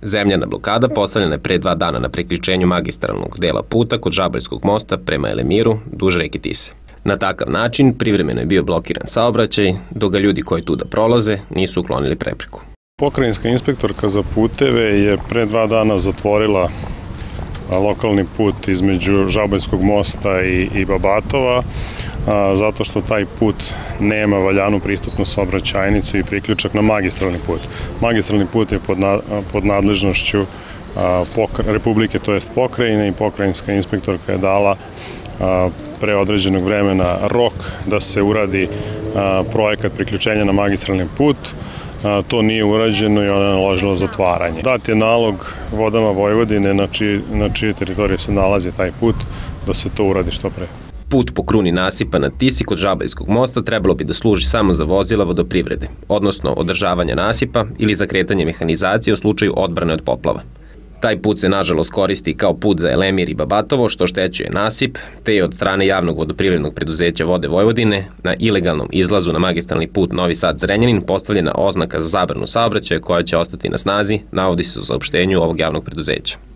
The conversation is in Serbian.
Zemljana blokada postavljena je pre 2 dana na priključenju magistralnog dela puta kod Žabaljskog mosta prema Elemiru, duž reke Tise. Na takav način privremeno je bio blokiran saobraćaj, dok ga ljudi koji tuda prolaze nisu uklonili prepreku. Pokrajinska inspektorka za puteve je pre 2 dana zatvorila lokalni put između Žabaljskog mosta i Babatova, zato što taj put nema valjanu pristupnu saobraćajnicu i priključak na magistralni put. Magistralni put je pod nadležnošću Republike, to jest pokrajine, i pokrajinska inspektorka je dala pre određenog vremena rok da se uradi projekat priključenja na magistralni put. To nije urađeno i ona je naložila zatvaranje. Dat je nalog Vodama Vojvodine na čije teritorije se nalazi taj put da se to uradi što pre. Put po kruni nasipa na Tisi kod Žabaljskog mosta trebalo bi da služi samo za vozila vodoprivrede, odnosno održavanje nasipa ili za kretanje mehanizacije u slučaju odbrane od poplava. Taj put se nažalost koristi kao put za Elemir i Babatovo, što oštećuje nasip, te je od strane javnog vodoprivrednog preduzeća Vode Vojvodine na ilegalnom izlazu na magistralni put Novi Sad-Zrenjanin postavljena oznaka za zabranu saobraćaja koja će ostati na snazi, navodi se u saopštenju ovog javnog preduzeća.